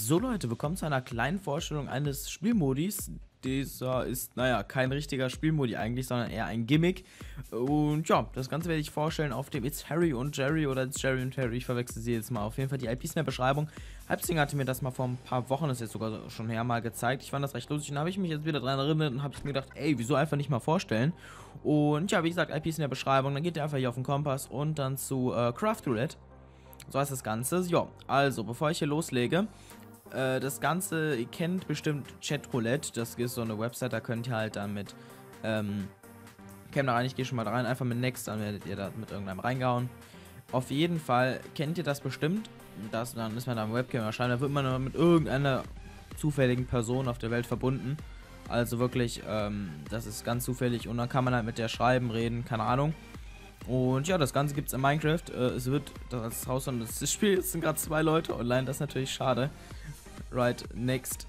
So Leute, willkommen zu einer kleinen Vorstellung eines Spielmodis. Dieser ist, naja, kein richtiger Spielmodi eigentlich, sondern eher ein Gimmick. Und ja, das Ganze werde ich vorstellen auf dem It's Harry und Jerry oder It's Jerry und Harry, ich verwechsel sie jetzt mal. Auf jeden Fall die IPs in der Beschreibung. Halbsing hatte mir das mal vor ein paar Wochen, das ist jetzt sogar schon her, mal gezeigt. Ich fand das recht lustig und habe ich mich jetzt wieder dran erinnert und habe ich mir gedacht, ey, wieso einfach nicht mal vorstellen? Und ja, wie gesagt, IPs in der Beschreibung, dann geht ihr einfach hier auf den Kompass und dann zu Craft Roulette. So heißt das Ganze. Ja, also, bevor ich hier loslege, das Ganze, ihr kennt bestimmt Chatroulette, das ist so eine Website, da könnt ihr halt dann mit, käme da rein, ich gehe schon mal da rein, einfach mit Next, dann werdet ihr da mit irgendeinem reingehauen. Auf jeden Fall kennt ihr das bestimmt, dann ist man da am Webcam erscheinen, da wird man mit irgendeiner zufälligen Person auf der Welt verbunden. Also wirklich, das ist ganz zufällig und dann kann man halt mit der schreiben, reden, keine Ahnung. Und ja, das Ganze gibt es in Minecraft. Es wird das Haus und das Spiel, es sind gerade 2 Leute online, das ist natürlich schade. Right, next.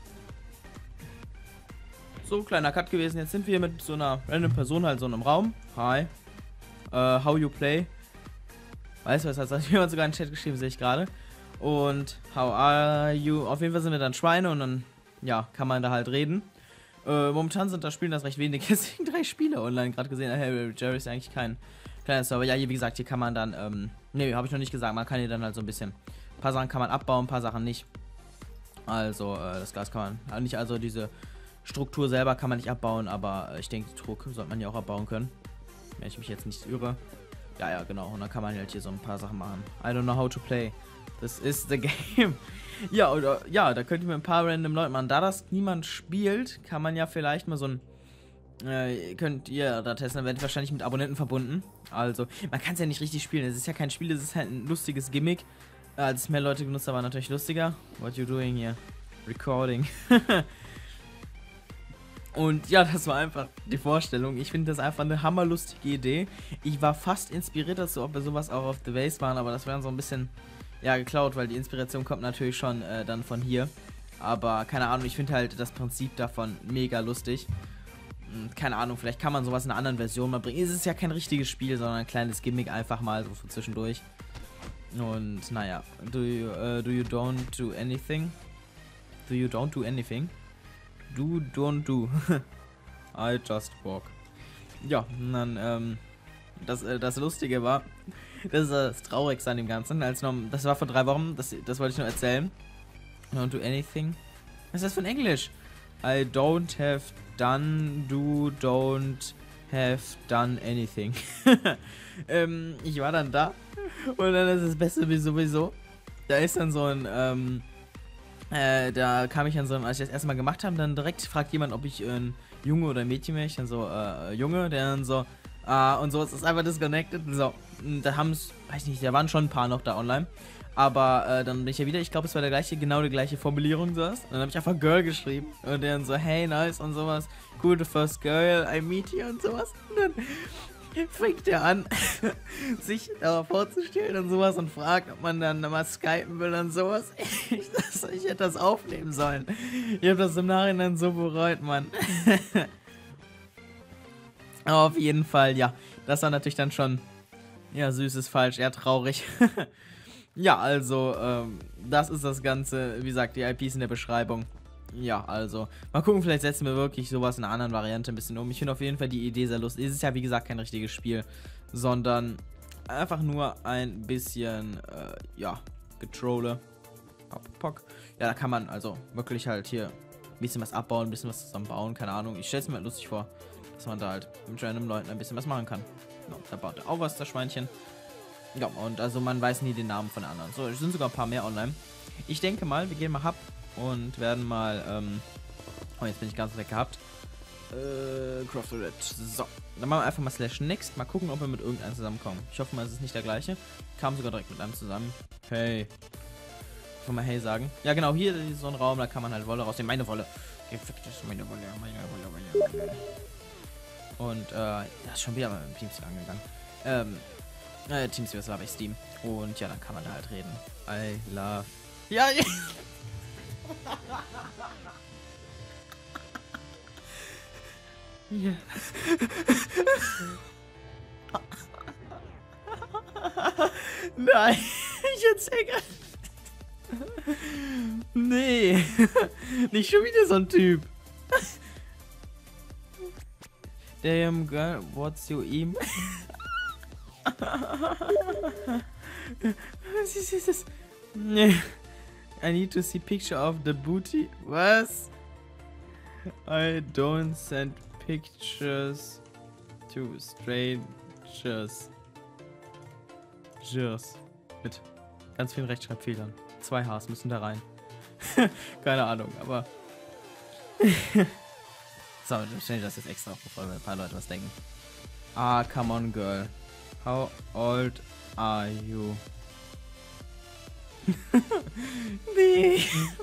So, kleiner Cut gewesen. Jetzt sind wir mit so einer random Person halt so in einem Raum. Hi. How you play? Weißt du, was hat jemand sogar in den Chat geschrieben, sehe ich gerade. Und how are you? Auf jeden Fall sind wir dann Schweine und dann, ja, kann man da halt reden. Momentan sind da Spielen das recht wenig. Deswegen 3 Spiele online gerade gesehen. Hey, Jerry ist eigentlich kein kleiner Server. Ja, hier, wie gesagt, hier kann man dann, ne, habe ich noch nicht gesagt. Man kann hier dann halt so ein bisschen, ein paar Sachen kann man abbauen, ein paar Sachen nicht. Also, das Glas kann man, nicht, also diese Struktur selber kann man nicht abbauen, aber ich denke, die Druck sollte man ja auch abbauen können. Wenn ich mich jetzt nicht irre. Ja, ja, genau. Und dann kann man halt hier so ein paar Sachen machen. I don't know how to play. This is the game. Ja, oder, ja, da könnt ihr mit ein paar random Leuten machen. Da das niemand spielt, kann man ja vielleicht mal so ein, könnt ihr da testen, dann werdet ihr wahrscheinlich mit Abonnenten verbunden. Also, man kann es ja nicht richtig spielen. Es ist ja kein Spiel, es ist halt ein lustiges Gimmick. Als mehr Leute genutzt, war natürlich lustiger. What you doing here? Recording. Und ja, das war einfach die Vorstellung. Ich finde das einfach eine hammerlustige Idee. Ich war fast inspiriert dazu, ob wir sowas auch auf The Base waren, aber das wäre so ein bisschen, ja, geklaut, weil die Inspiration kommt natürlich schon dann von hier. Aber keine Ahnung, ich finde halt das Prinzip davon mega lustig. Keine Ahnung, vielleicht kann man sowas in einer anderen Version mal bringen. Es ist ja kein richtiges Spiel, sondern ein kleines Gimmick einfach mal so von zwischendurch. Und naja, do you don't do anything? Do you don't do anything? Do don't do. I just walk. Ja, und dann, das Lustige war, das ist das Traurigste an dem Ganzen. Das war vor 3 Wochen, das wollte ich nur erzählen. Don't do anything. Was ist das für ein Englisch? I don't have done, do don't have done anything. Ich war dann da. Und dann ist das Beste wie sowieso. Da ist dann so ein, da kam ich dann so, als ich das erste Mal gemacht habe, dann direkt fragt jemand, ob ich ein Junge oder ein Mädchen wäre. Ich dann so, Junge, der dann so, und so, es ist einfach disconnected. So, da haben es, weiß nicht, da waren schon ein paar noch da online. Aber dann bin ich ja wieder, ich glaube, es war genau die gleiche Formulierung, sowas. Dann habe ich einfach Girl geschrieben. Und der dann so, hey, nice und sowas. Cool, the first girl I meet you und sowas. Und dann fängt er an, sich vorzustellen und sowas und fragt, ob man dann mal skypen will und sowas. Ich hätte das aufnehmen sollen. Ich habe das im Nachhinein so bereut, Mann. Aber auf jeden Fall, ja. Das war natürlich dann schon, ja, süß ist falsch, eher traurig. Ja, also, das ist das Ganze. Wie gesagt, die IPs in der Beschreibung. Ja, also, mal gucken, vielleicht setzen wir wirklich sowas in einer anderen Variante ein bisschen um. Ich finde auf jeden Fall die Idee sehr lustig. Es ist ja, wie gesagt, kein richtiges Spiel, sondern einfach nur ein bisschen, ja, Getrolle. Ja, da kann man also wirklich halt hier ein bisschen was abbauen, ein bisschen was zusammenbauen, keine Ahnung. Ich stelle es mir halt lustig vor, dass man da halt mit random Leuten ein bisschen was machen kann. Ja, da baut er auch was, das Schweinchen. Ja, und also man weiß nie den Namen von den anderen. So, es sind sogar ein paar mehr online. Ich denke mal, wir gehen mal Hub und werden mal, oh, jetzt bin ich ganz weg gehabt. Craft Roulette. So, dann machen wir einfach mal /next. Mal gucken, ob wir mit irgendeinem zusammenkommen. Ich hoffe mal, es ist nicht der gleiche. Kam sogar direkt mit einem zusammen. Hey. Kann mal hey sagen. Ja, genau, hier ist so ein Raum, da kann man halt Wolle rausnehmen. Meine Wolle. Das ist meine Wolle, meine Wolle. Und, das ist schon wieder mal mit dem Teamspeak angegangen. Teamspeak ist aber bei Steam. Und ja, dann kann man da halt reden. I love. Ja, ja. Ja. Nein, ich erzähl gar nicht. Nee. Nicht schon wieder so ein Typ. Damn girl, what's your aim? Was ist das? Nee. I need to see picture of the booty. Was? I don't send pictures to strangers. Mit ganz vielen Rechtschreibfehlern. 2 Hs müssen da rein. Keine Ahnung, aber... So, dann stelle ich das jetzt extra auf, bevor ein paar Leute was denken. Ah, come on, girl. How old are you? Nee.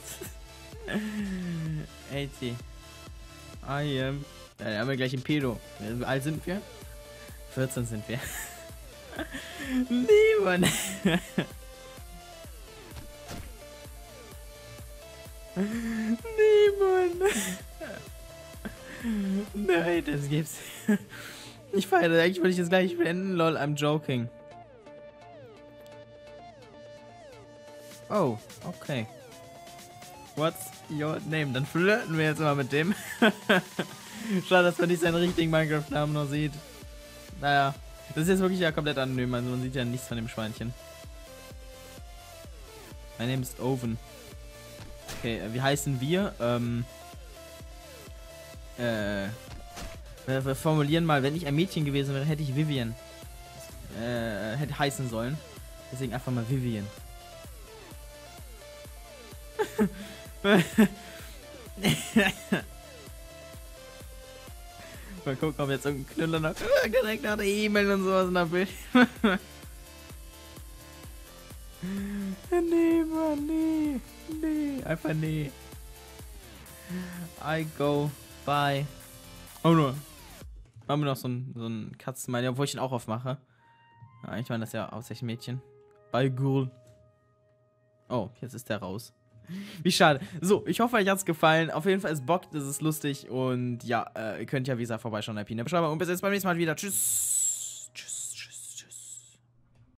80. I am... Da haben wir gleich ein Pedo. Wie alt sind wir? 14 sind wir. Nee, Mann. Nee, Mann. Nein, das gibt's. Ich feiere das. Eigentlich wollte ich das gleich beenden. Lol, I'm joking. Oh, okay. What's your name? Dann flirten wir jetzt mal mit dem. Schade, dass man nicht seinen richtigen Minecraft-Namen noch sieht. Naja, das ist jetzt wirklich ja komplett anonym. Also man sieht ja nichts von dem Schweinchen. Mein Name ist Oven. Okay, wie heißen wir? Wir formulieren mal, wenn ich ein Mädchen gewesen wäre, hätte ich Vivian hätte heißen sollen. Deswegen einfach mal Vivian. Mal gucken, ob jetzt irgendein Knüller noch direkt nach der E-Mail und sowas nach Bild. Nee, Mann, nee. Nee, einfach nee. I go, bye. Oh nur. Machen wir noch so ein Katzenmein, obwohl ich ihn auch aufmache. Ja, ich meine, das ist ja hauptsächlich ein Mädchen. Bye, Girl. Oh, jetzt ist der raus. Wie schade. So, ich hoffe, euch hat's gefallen. Auf jeden Fall, es bockt, es ist lustig. Und ja, ihr könnt ja, wie gesagt, vorbeischauen in der Beschreibung. Und bis jetzt beim nächsten Mal wieder. Tschüss.